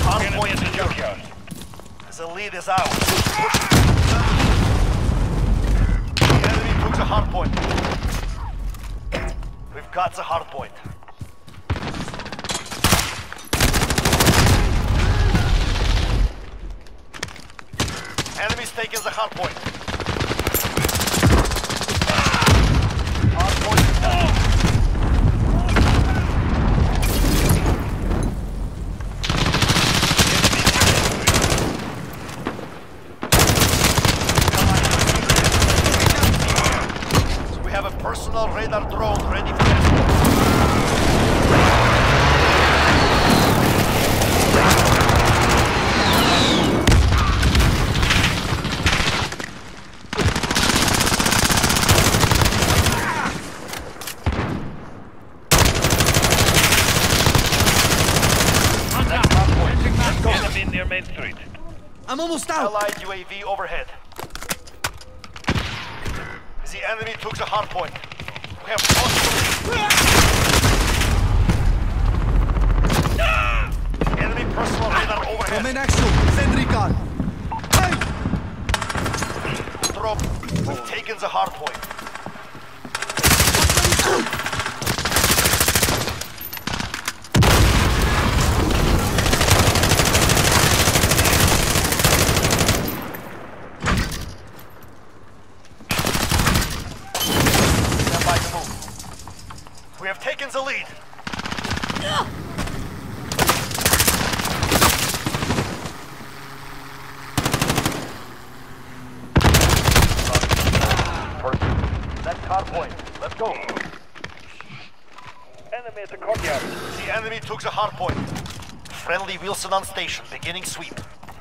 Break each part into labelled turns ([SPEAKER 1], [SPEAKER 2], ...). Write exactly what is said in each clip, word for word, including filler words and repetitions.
[SPEAKER 1] Hardpoint in the junkyard. The lead is out. The enemy took the hardpoint. We've got the hardpoint. Enemy's taking the hardpoint. Hardpoint is down. We have a personal radar drone ready for export.
[SPEAKER 2] Main Street.
[SPEAKER 3] I'm almost out!
[SPEAKER 1] Allied U A V overhead. The enemy took the hard point. We have possible... Enemy personal radar overhead.
[SPEAKER 3] I'm in action! Send recon! Hey!
[SPEAKER 1] Drop. We've taken the hard point. We have taken the lead. That's hard point. Let's go.
[SPEAKER 2] Enemy at the courtyard.
[SPEAKER 1] The enemy took the hard point. Friendly Wilson on station, beginning sweep.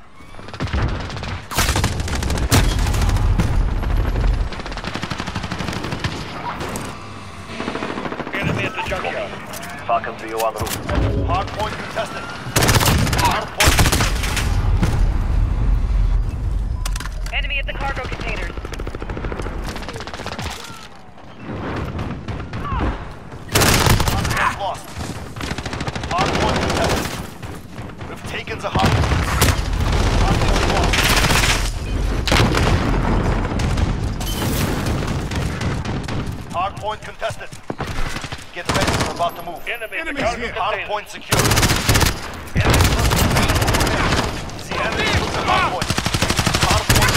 [SPEAKER 2] Enemy at the junkyard.
[SPEAKER 1] Falcon three oh en route. Hard point contested. Hard point.
[SPEAKER 4] Enemy at the cargo containers.
[SPEAKER 1] Hard lost. Hard point contested. We've taken the hard point. Hard point lost. Hard point contested. Get ready, we're about to move.
[SPEAKER 2] Enemy at the
[SPEAKER 3] Enemies
[SPEAKER 2] cargo
[SPEAKER 3] here.
[SPEAKER 1] Hard
[SPEAKER 2] container.
[SPEAKER 1] point secured. Enemy the enemy took the hard point. Hard point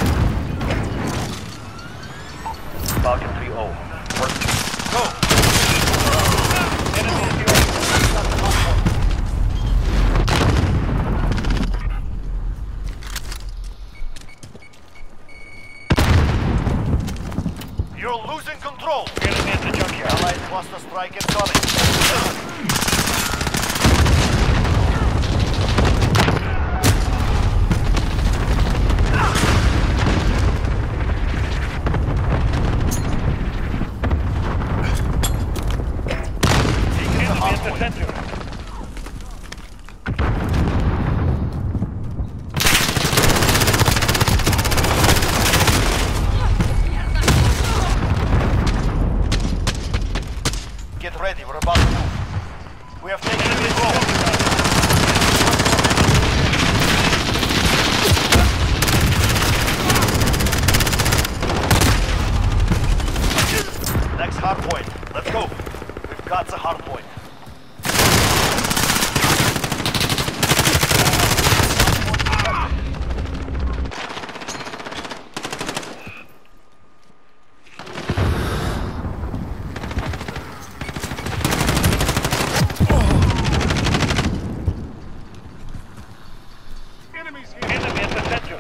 [SPEAKER 1] secured. Falcon three oh. Work. Go! Enemy secured. Got the hard point. You're losing control.
[SPEAKER 2] Enemy at the junkyard.
[SPEAKER 1] Allied cluster strike incoming.
[SPEAKER 2] Enemy at the center.
[SPEAKER 1] Get ready, we're about to move. We have taken control. Next hard point. Let's go. We've got the hard point.
[SPEAKER 2] Enemy at the center.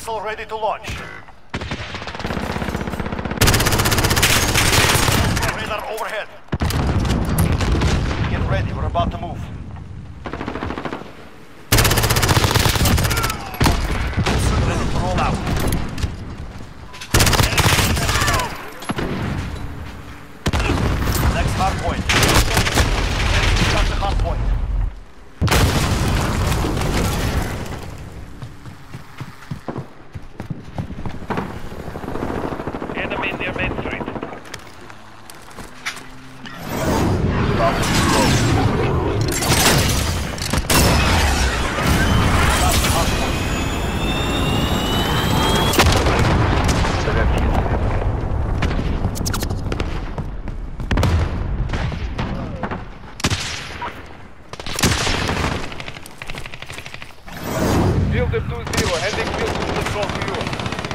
[SPEAKER 1] missile ready to launch. Radar overhead. Get ready, we're about to move. Ready to roll out. Next hard point. Got the hard point.
[SPEAKER 2] Enemy near Main Street. Fielder two zero, heading field to control to you.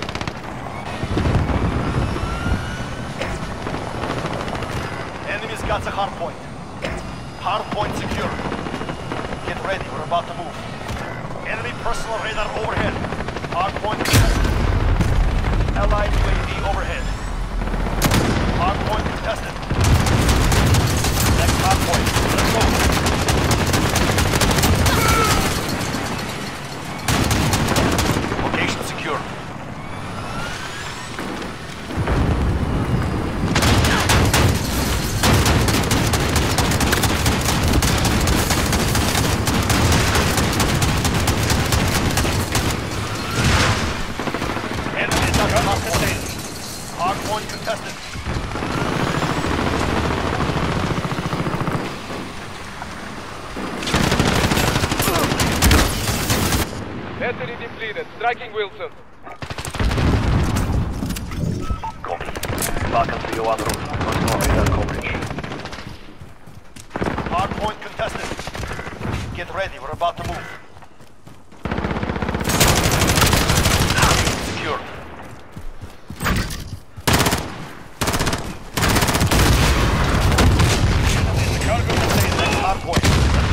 [SPEAKER 1] Enemy's got the hard point. Hard point secure. Get ready, we're about to move. Enemy personal radar overhead. Hard point contested. Allied U A V overhead. Hard point contested. Next hard point. Let's go. Location secure. Enemy got the hard point. Hard point contested.
[SPEAKER 2] Battery depleted. Striking Wilson.
[SPEAKER 1] Copy. Falcon three oh one route. Personal radar coverage. Hard point contested. Get ready, we're about to move. Secure.
[SPEAKER 2] Cargo container.
[SPEAKER 1] Next hard point. Let's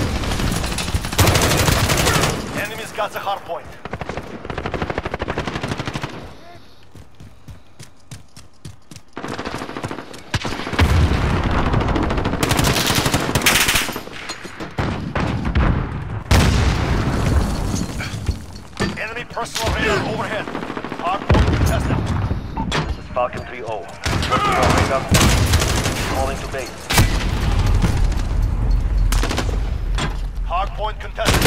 [SPEAKER 1] go. Enemy's got the hard point. Enemy personal radar overhead. Hard point contested. This is Falcon three oh. Personal radar. Calling to base. Hard point contested.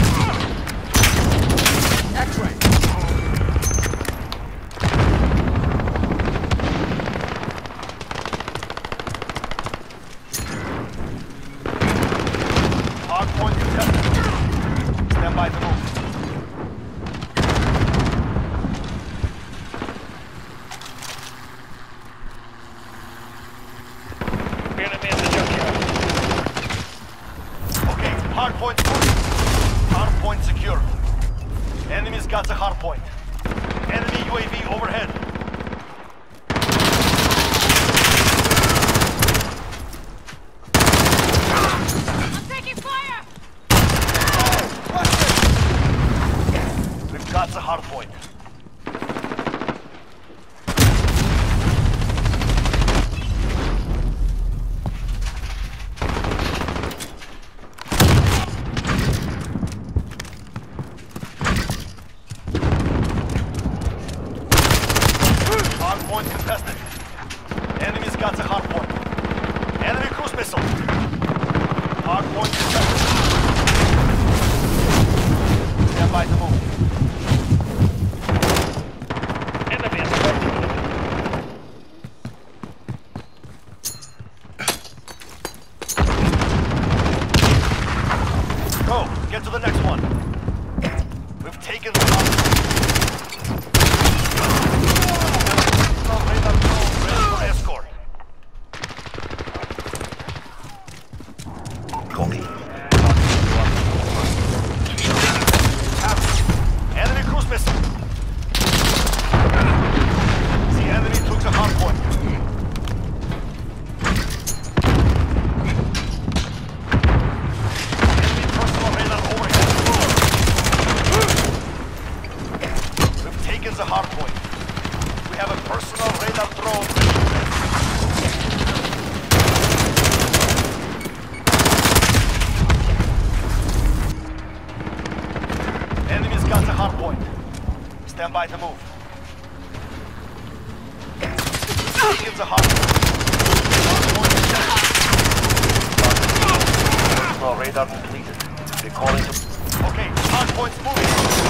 [SPEAKER 3] X-ray.
[SPEAKER 1] Hard point contested. Stand by to move.
[SPEAKER 2] Enemy at the junkyard.
[SPEAKER 1] Okay, hard point secure. Hard point secure. Enemy's got the hard point. Enemy U A V overhead.
[SPEAKER 4] I'm taking fire!
[SPEAKER 1] We've got the hard point. Hard point contested. Enemy's got the hard point. Enemy cruise missile. Hard point contested. Stand by to move.
[SPEAKER 2] Enemy at the junkyard.
[SPEAKER 1] Go, get to the next one. We've taken the hard point. Radar drone ready for escort. Copy. Enemy cruise missile. The enemy took the hard point. Enemy personal radar overhead. Secure the hard point. We have a personal radar drone ready. Enemies got the hard point. Stand by to move. Secure the hard point. Hard point is set. Personal radar completed. We're calling to... Okay, hard point's moving.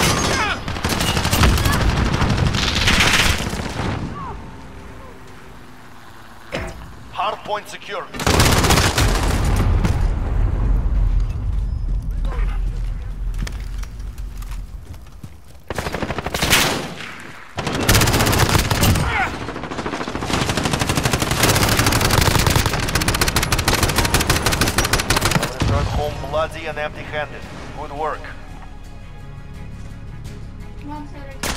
[SPEAKER 1] Hard point secure. Return home bloody and empty-handed. Good work.
[SPEAKER 4] One second.